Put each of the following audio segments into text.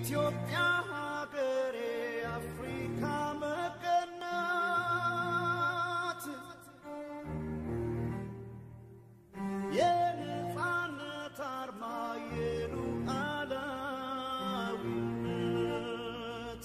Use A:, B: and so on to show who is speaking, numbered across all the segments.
A: ኢትዮጵያ ሀገሬ አፍሪካ መቀናት የነፃነት አርማ የሉዓላዊነት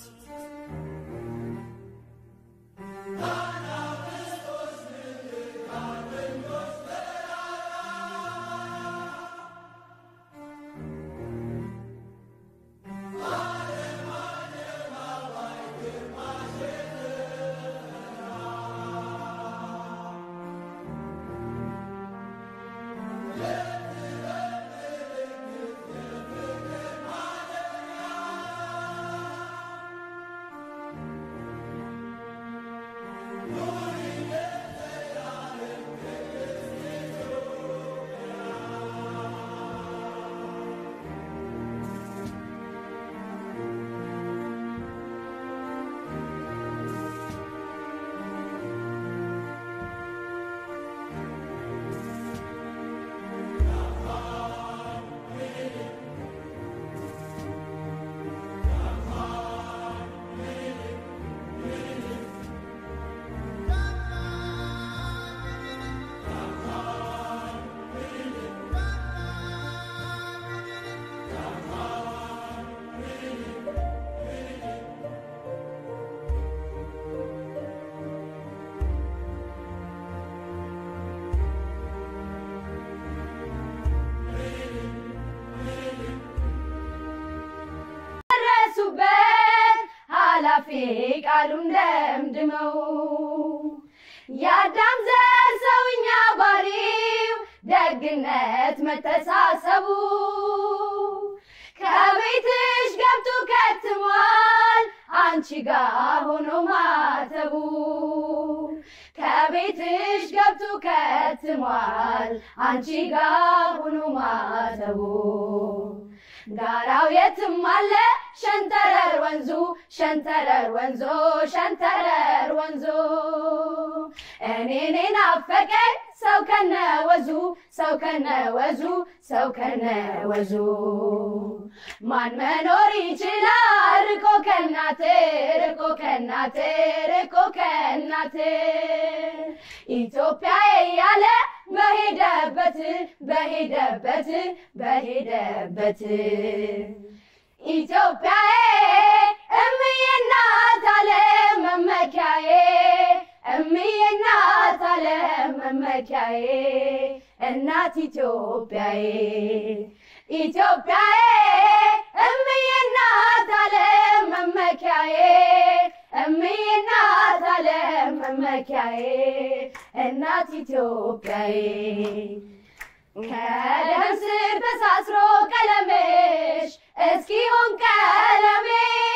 B: في قالون دمدمو يا دم زر سوينا باريو دقنت متساسبو كبيتش قبتو كتموال አንቺ ጋር ሆኖ ማተቡ ከቤትሽ ገብቶ ከትሟል አንቺ ጋር ሆኖ ማተቡ ጋራው የትም አለ ሸንተረር ወንዙ ሸንተረር ወንዞ ሸንተረር ወንዞ እኔ ናፈቀኝ ሰው ከነወዙ ሰው ከነወዙ ሰው ከነወዙ ማን መኖር ይችላል ርቆ ከናቴ ርቆ ከናቴ ርቆ ከናቴ ኢትዮጵያ ያለ በሄደበት በሄደበት በሄደበት ኢትዮጵያ እምዬ እናት ዓለም መመኪያዬ እምዬ እናት ዓለም መመኪያዬ እናት ኢትዮጵያዬ ኢትዮጵያዬ እምዬ እናት ዓለም መመኪያዬ እምዬ እናት ዓለም መመኪያዬ እናት ኢትዮጵያዬ ከደም ስር ተሳስሮ ቀለምሽ እስኪሆን ቀለሜ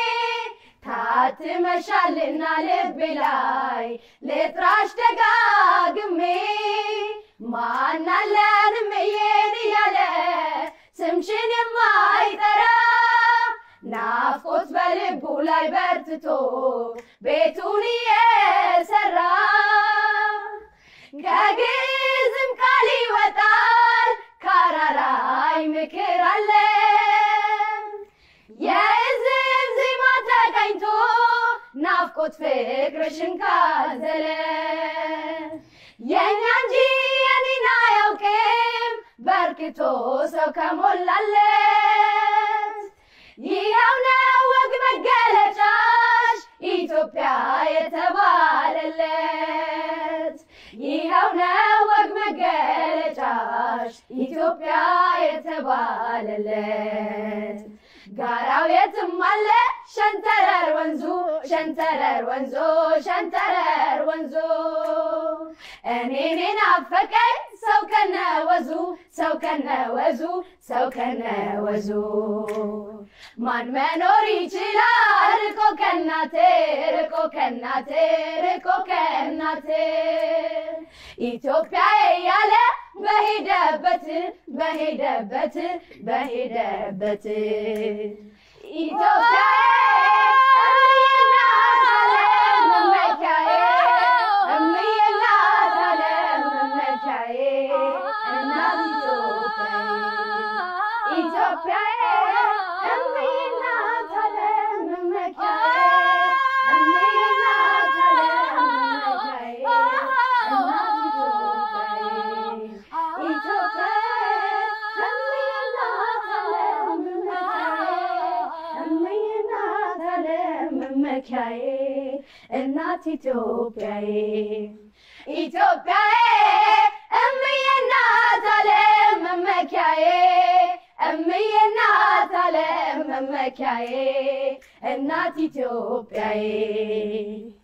B: ታትመሻልና ልቤ ላይ ልጥራሽ ደጋግሜ ማን አለን እምዬን እያለ ስምሽን የማይጠራ ናፍቆት በልቡ ላይ በርትቶ ቤቱን እየሰራ ከግዝም ቃል ይወጣል ካራራይ ምክር አለ የዝም ዜማ ተቀኝቶ ናፍቆት ፍቅርሽን ካዘለ የኛ እንጂ የኔን አያውቅም በርክቶ ሰው ከሞላለት ይኸው ነው ወግ መገለጫሽ ኢትዮጵያ የተባለለት ይኸው ነው ወግ መገለጫሽ ኢትዮጵያ የተባለለት ጋራው የትም አለ ሸንተረር ወንዙ ሸንተረር ወንዞ ሸንተረር ወንዞ እኔ ናፈቀኝ ሰው ከነወዙ ሰው ከነወዙ ሰው ከነወዙ ማን መኖር ይችላል ርቆ ከናቴ ርቆ ከናቴ ርቆ ከናቴ ኢትዮጵያ ያለ በሄደበት በሄደበት በሄደበት ኢትዮጵያ እናት ዓለም መመኪያዬ እምዬ እናት ዓለም መመኪያዬ እናት ኢትዮጵያ እምዬ እናት መመኪያዬ እናት ኢትዮጵያዬ ኢትዮጵያዬ እምዬ እናት ዓለም መመኪያዬ እምዬ እናት ዓለም መመኪያዬ እናት ኢትዮጵያዬ